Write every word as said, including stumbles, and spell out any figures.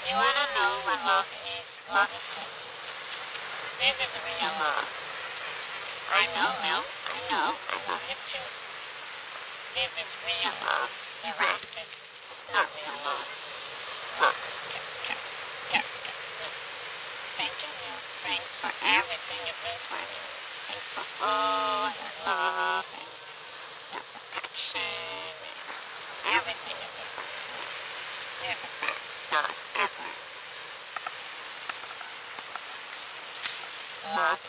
You wanna know what love is? Love is this. This is real love. I know, Mel. I know. I love you too. This is real love. The rest is not real love. Love. Kiss, kiss. Kiss, kiss. Thank you, Mel. Thanks for everything you do for me. Thanks for all your love and your protection and everything you do for me. You're the best dog ever. Love